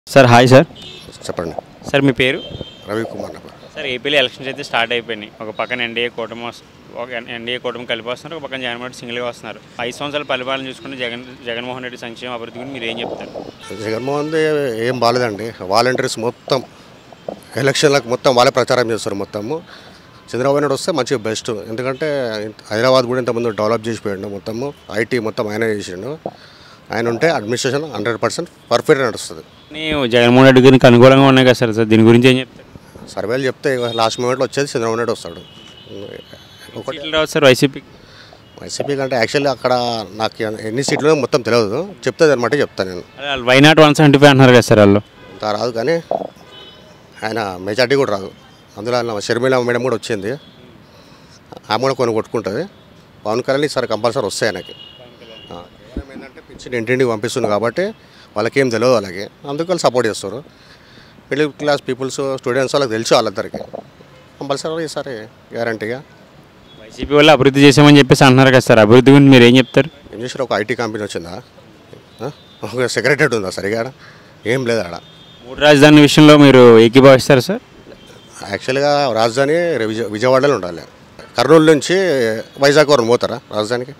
Sir hi sir. చెప్పండి. Sir మీ పేరు? రవికుమార్. సార్ ఏపీలో ఎలక్షన్స్ అయితే స్టార్ట్ అయిపోయినాయి. ఒక పక్కన ఎన్డీఏ కూటమి కలిపి వస్తున్నారు, ఒక పక్కన జగన్మోహన్ రెడ్డి సింగిల్గా వస్తున్నారు. 5 సంవత్సరాల పరిపాలన చూసుకుంటే జగన్మోహన్ రెడ్డి సంక్షేమ అభివృద్ధి గురించి మీరు ఏం చెప్తారు? జగన్మోహన్ ఏం బాలేదండి. వాలంటీర్స్ మొత్తం ఎలక్షన్లకు మొత్తం వాళ్ళే ప్రచారం చేస్తారు. మొత్తము చంద్రబాబు నాయుడు వస్తే మంచిగా బెస్ట్. ఎందుకంటే హైదరాబాద్ కూడా ఇంతకుముందు డెవలప్ చేసిపోయాడు. మొత్తము ఐటీ మొత్తం ఆయన చేసిండు. ఆయన ఉంటే అడ్మినిస్ట్రేషన్ 100% పర్ఫెక్ట్గా నడుస్తుంది. జగన్మోహన్ రెడ్డి గారికి అనుకూలంగా ఉన్నాయి కదా సార్, దీని గురించి ఏం చెప్తారు? సర్వేలు చెప్తే లాస్ట్ మూమెంట్లో వచ్చేది చంద్రబాబు నాయుడు వస్తాడు. ఒకటి రావు సార్ వైసీపీ కంటే యాక్చువల్లీ అక్కడ నాకు ఎన్ని సీట్లు మొత్తం తెలియదు, చెప్తుంది అనమాట చెప్తాను నేను. వై నాట్ 175 అంటున్నారు కదా సార్ వాళ్ళు. అంత రాదు, కానీ ఆయన మెజార్టీ కూడా రాదు. అందులో షర్మిల మేడం కూడా వచ్చింది, ఆమె కూడా కొన్ని కొట్టుకుంటుంది. పవన్ కళ్యాణ్ ఈసారి కంపల్సరీ వస్తాయి ఆయనకి. ఏంటంటే పిచ్చిన ఇంటింటికి పంపిస్తుంది కాబట్టి వాళ్ళకేం తెలియదు, వాళ్ళకి అందుకు వాళ్ళు సపోర్ట్ చేస్తారు. మిడిల్ క్లాస్ పీపుల్స్ స్టూడెంట్స్ వాళ్ళకి తెలుసు, వాళ్ళందరికీ కంపల్సరీ ఈసారి గ్యారంటీగా. వైసీపీ వాళ్ళు అభివృద్ధి చేసామని చెప్పేసి అంటున్నారు కదా సార్, అభివృద్ధి గురించి మీరు ఏం చెప్తారు? ఏం చేసారు? ఒక ఐటీ కంపెనీ వచ్చిందా, ఒక సెక్రటరీ ఉందా, సరిగా ఏం లేదు ఆడ. 3 రాజధాని విషయంలో మీరు ఏకీభవిస్తారు సార్? యాక్చువల్గా రాజధాని విజయవాడలో ఉండాలి. కర్నూలు నుంచి వైజాగ్ వరకు పోతారా రాజధానికి?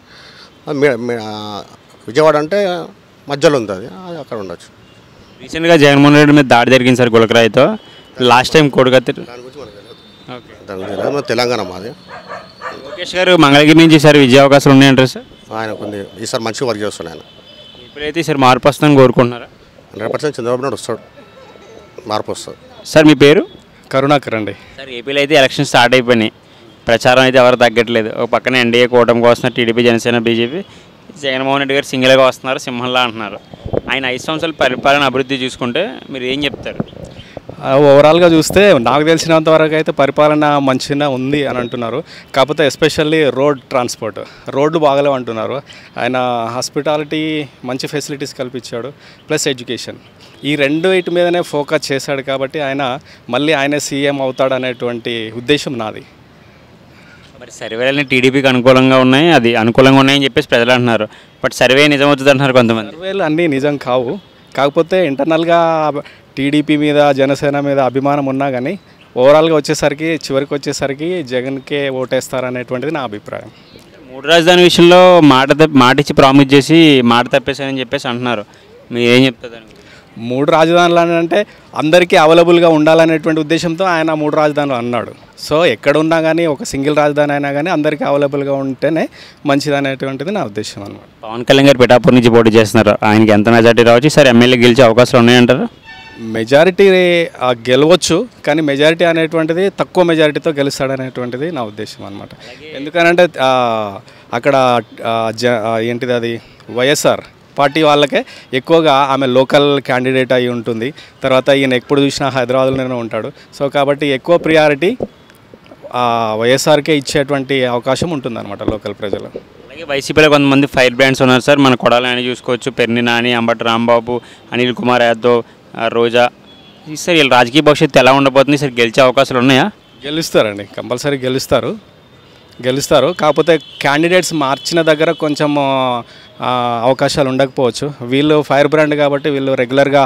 విజయవాడ అంటే మధ్యలో ఉంది, అది అక్కడ ఉండొచ్చు. రీసెంట్గా జగన్మోహన్ రెడ్డి మీద దాడి జరిగింది సార్ గులకరాయితో. లాస్ట్ టైం కోడికత్తి దాని గురించి మనకు తెలియదు. దాని గురించి తెలియదు. తెలంగాణ మాది. లోకేష్ గారు మంగళగిరి నుంచి ఈసారి విజయ అవకాశాలు ఉన్నాయంటారు సార్? ఆయన కొన్ని ఈసారి మంచిగా వర్క్ చేస్తున్నాను. ఆయన ఇప్పుడైతే ఈసారి మార్పు వస్తుందని కోరుకుంటున్నారా? 100% చంద్రబాబు నాయుడు వస్తాడు, మార్పు వస్తుంది. సార్ మీ పేరు? కరుణాకర్ అండి. సార్ ఏపీలో అయితే ఎలక్షన్ స్టార్ట్ అయిపోయినాయి, ప్రచారం అయితే ఎవరు తగ్గట్లేదు. ఒక పక్కన ఎన్డీఏ కూటమికి వస్తున్నారు, టీడీపీ, జనసేన, బీజేపీ. జగన్మోహన్ రెడ్డి గారు సింగిల్గా వస్తున్నారు, సింహంలా అంటున్నారు. ఆయన 5 సంవత్సరాల పరిపాలన అభివృద్ధి చూసుకుంటే మీరు ఏం చెప్తారు? ఓవరాల్గా చూస్తే నాకు తెలిసినంత వరకు అయితే పరిపాలన మంచిగా ఉంది అని అంటున్నారు. కాకపోతే ఎస్పెషల్లీ రోడ్లు బాగలేవు అంటున్నారు. ఆయన హాస్పిటాలిటీ మంచి ఫెసిలిటీస్ కల్పించాడు, ప్లస్ ఎడ్యుకేషన్. ఈ వీటి మీదనే ఫోకస్ చేశాడు కాబట్టి ఆయనే సీఎం అవుతాడు అనేటువంటి ఉద్దేశం నాది. మరి సర్వేలన్నీ టీడీపీకి అనుకూలంగా ఉన్నాయి, అది అనుకూలంగా ఉన్నాయని చెప్పేసి ప్రజలు అంటున్నారు. బట్ సర్వే నిజం అవుతుంది అంటున్నారు కొంతమంది. సర్వేలు అన్నీ నిజం కావు, కాకపోతే ఇంటర్నల్గా టీడీపీ మీద, జనసేన మీద అభిమానం ఉన్నా కానీ ఓవరాల్గా చివరికి వచ్చేసరికి జగన్కే ఓటేస్తారనేటువంటిది నా అభిప్రాయం. 3 రాజధాని విషయంలో మాట ఇచ్చి ప్రామిస్ చేసి మాట తప్పేశారని చెప్పేసి అంటున్నారు, మీరు ఏం చెప్తారు దాని గురించి? 3 రాజధానులు అంటే అందరికీ అవైలబుల్గా ఉండాలనేటువంటి ఉద్దేశంతో ఆయన 3 రాజధానులు అన్నాడు. సో ఎక్కడ ఉన్నా కానీ ఒక సింగిల్ రాజధాని అయినా కానీ అందరికీ అవైలబుల్గా ఉంటేనే మంచిది అనేటువంటిది నా ఉద్దేశం అన్నమాట. పవన్ కళ్యాణ్ గారు పిఠాపూర్ నుంచి పోటీ చేస్తున్నారు, ఆయనకి ఎంత మెజార్టీ రావచ్చు సార్? ఎమ్మెల్యే గెలిచే అవకాశాలు ఉన్నాయంటారు? మెజారిటీ గెలవచ్చు, కానీ మెజారిటీ అనేటువంటిది తక్కువ మెజారిటీతో గెలుస్తాడనేటువంటిది నా ఉద్దేశం అనమాట. ఎందుకనంటే అక్కడ ఏంటిది అది వైఎస్ఆర్ పార్టీ వాళ్ళకే ఎక్కువగా ఆమె లోకల్ క్యాండిడేట్ అయి ఉంటుంది. తర్వాత ఈయన ఎప్పుడు చూసినా హైదరాబాద్లోనే ఉంటాడు. సో కాబట్టి ఎక్కువ ప్రియారిటీ వైఎస్ఆర్కే ఇచ్చేటువంటి అవకాశం ఉంటుందన్నమాట లోకల్ ప్రజలు. అలాగే వైసీపీలో కొంతమంది ఫైర్ బ్రాండ్స్ ఉన్నారు సార్, మన కొడాలని చూసుకోవచ్చు, పెర్ని నాని, అంబటి రాంబాబు, అనిల్ కుమార్ యాదవ్, రోజా. సార్ వీళ్ళ రాజకీయ భవిష్యత్తు ఎలా ఉండబోతుంది సార్? గెలిచే అవకాశాలు ఉన్నాయా? గెలుస్తారండి, కంపల్సరీ గెలుస్తారు. కాకపోతే క్యాండిడేట్స్ మార్చిన దగ్గర కొంచెం అవకాశాలు ఉండకపోవచ్చు. వీళ్ళు ఫైర్ బ్రాండ్ కాబట్టి వీళ్ళు రెగ్యులర్గా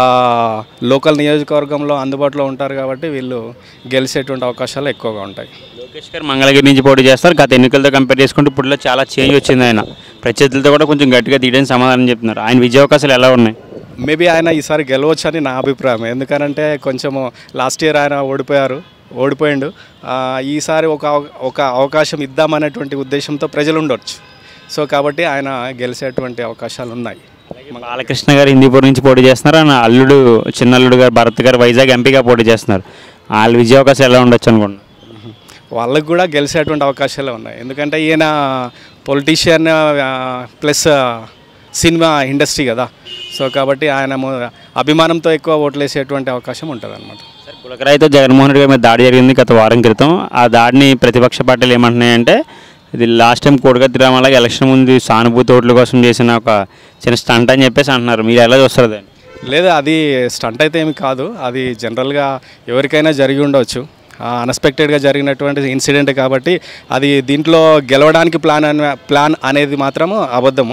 లోకల్ నియోజకవర్గంలో అందుబాటులో ఉంటారు కాబట్టి వీళ్ళు గెలిచేటువంటి అవకాశాలు ఎక్కువగా ఉంటాయి. లోకేష్ గారు మంగళగిరి నుంచి పోటీ చేస్తారు. గత ఎన్నికలతో కంపేర్ చేసుకుంటే ఇప్పుడులో చాలా చేంజ్ వచ్చింది. ఆయన ప్రత్యర్థులతో కూడా కొంచెం గట్టిగా తీయడానికి సమాధానం చెప్తున్నారు. ఆయన విజయ అవకాశాలు ఎలా ఉన్నాయి? మేబీ ఆయన ఈసారి గెలవచ్చు అని నా అభిప్రాయం. ఎందుకనంటే కొంచెము లాస్ట్ ఇయర్ ఆయన ఓడిపోయిండు. ఈసారి ఒక అవకాశం ఇద్దామనేటువంటి ఉద్దేశంతో ప్రజలు ఉండొచ్చు. సో కాబట్టి ఆయన గెలిచేటువంటి అవకాశాలు ఉన్నాయి. బాలకృష్ణ గారు హిందీపూర్ నుంచి పోటీ చేస్తున్నారు, ఆయన అల్లుడు చిన్నల్లుడు గారు భరత్ గారు వైజాగ్ ఎంపీగా పోటీ చేస్తున్నారు. వాళ్ళ విజయ అవకాశాలు ఎలా ఉండొచ్చు అనుకుంటున్నారు? వాళ్ళకు కూడా గెలిచేటువంటి అవకాశాలు ఉన్నాయి. ఎందుకంటే ఈయన పొలిటీషియన్ ప్లస్ సినిమా ఇండస్ట్రీ కదా. సో కాబట్టి ఆయన అభిమానంతో ఎక్కువ ఓట్లు వేసేటువంటి అవకాశం ఉంటుంది అన్నమాట. సార్ గులకరాయితో జగన్మోహన్ రెడ్డి గారి మీద దాడి జరిగింది గత వారం క్రితం. ఆ దాడిని ప్రతిపక్ష పార్టీలు ఏమంటున్నాయంటే ఇది లాస్ట్ టైం కోడికత్తి రామాలాగా ఎలక్షన్ ముందు సానుభూతి ఓట్ల కోసం చేసిన ఒక చిన్న స్టంట్ అని చెప్పేసి అంటున్నారు, మీరు ఎలా చూస్తారు దాన్ని? లేదా అది స్టంట్ అయితే ఏమి కాదు, అది జనరల్గా ఎవరికైనా జరిగి ఉండవచ్చు. అన్ఎక్స్పెక్టెడ్గా జరిగినటువంటి ఇన్సిడెంట్ కాబట్టి అది దీంట్లో గెలవడానికి ప్లాన్ అనేది మాత్రము అబద్ధము.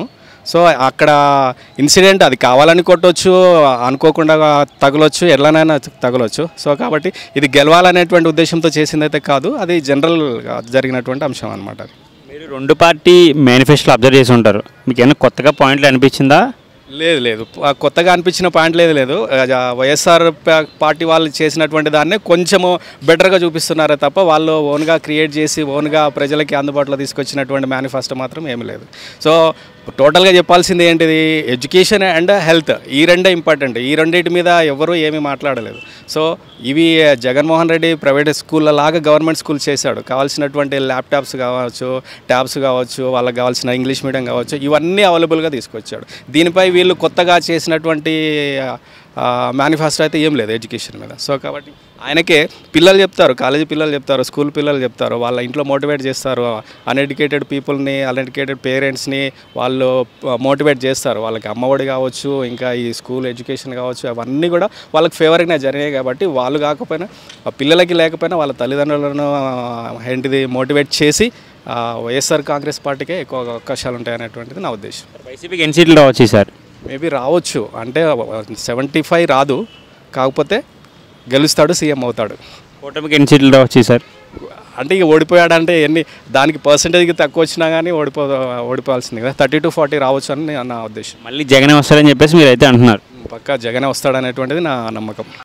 సో అక్కడ ఇన్సిడెంట్ అది కావాలని కొట్టొచ్చు, అనుకోకుండా తగలొచ్చు, ఎట్లనైనా తగలొచ్చు. సో కాబట్టి ఇది గెలవాలనేటువంటి ఉద్దేశంతో చేసిందైతే కాదు, అది జనరల్గా జరిగినటువంటి అంశం అనమాట. మీరు రెండు పార్టీ మేనిఫెస్టోలు అబ్జర్వ్ చేసి ఉంటారు, మీకు ఏమైనా కొత్తగా పాయింట్లు అనిపించిందా? లేదు కొత్తగా అనిపించిన పాయింట్ లేదు. వైఎస్ఆర్ పార్టీ వాళ్ళు చేసినటువంటి దాన్నే కొంచెము బెటర్గా చూపిస్తున్నారే తప్ప వాళ్ళు ఓన్గా క్రియేట్ చేసి ఓన్గా ప్రజలకి అందుబాటులో తీసుకొచ్చినటువంటి మేనిఫెస్టో మాత్రం ఏమీ లేదు. సో టోటల్గా చెప్పాల్సింది ఏంటిది, ఎడ్యుకేషన్ అండ్ హెల్త్, ఈ రెండే ఇంపార్టెంట్. ఈ రెండింటి మీద ఎవరు ఏమీ మాట్లాడలేదు. సో ఇవి జగన్మోహన్ రెడ్డి ప్రైవేట్ స్కూళ్ళ లాగా గవర్నమెంట్ స్కూల్ చేశాడు. కావాల్సినటువంటి ల్యాప్టాప్స్ కావచ్చు, ట్యాబ్స్ కావచ్చు, వాళ్ళకి కావాల్సిన ఇంగ్లీష్ మీడియం కావచ్చు, ఇవన్నీ అవైలబుల్గా తీసుకొచ్చాడు. దీనిపై వీళ్ళు కొత్తగా చేసినటువంటి మేనిఫెస్టో అయితే ఏం లేదు ఎడ్యుకేషన్ మీద. సో కాబట్టి ఆయనకే పిల్లలు చెప్తారు, కాలేజీ పిల్లలు చెప్తారు, స్కూల్ పిల్లలు చెప్తారు, వాళ్ళ ఇంట్లో మోటివేట్ చేస్తారు, అన్ఎడ్యుకేటెడ్ పీపుల్ని, అన్ఎడ్యుకేటెడ్ పేరెంట్స్ని వాళ్ళు మోటివేట్ చేస్తారు. వాళ్ళకి అమ్మఒడి కావచ్చు, ఇంకా ఈ స్కూల్ ఎడ్యుకేషన్ కావచ్చు, అవన్నీ కూడా వాళ్ళకి ఫేవర్గా జరిగాయి. కాబట్టి వాళ్ళు కాకపోయినా పిల్లలకి లేకపోయినా వాళ్ళ తల్లిదండ్రులను ఏంటిది మోటివేట్ చేసి వైఎస్ఆర్ కాంగ్రెస్ పార్టీకే ఎక్కువ అవకాశాలు ఉంటాయనేటువంటిది నా ఉద్దేశం. వైసీపీకి ఎన్ని సీట్లు రావచ్చు సార్? మేబీ రావచ్చు, అంటే 75 రాదు, కాకపోతే గెలుస్తాడు, సీఎం అవుతాడు. కూటమికి ఎన్ని సీట్లు రావచ్చు సార్? అంటే ఇక ఓడిపోయాడంటే దానికి పర్సంటేజ్కి తక్కువ వచ్చినా కానీ ఓడిపోవాల్సింది కదా, 30 to 40 రావచ్చు అని నా ఉద్దేశం. మళ్ళీ జగనే వస్తారని చెప్పేసి మీరు అయితే అంటున్నారు? పక్కా జగనే వస్తాడనేటువంటిది నా నమ్మకం.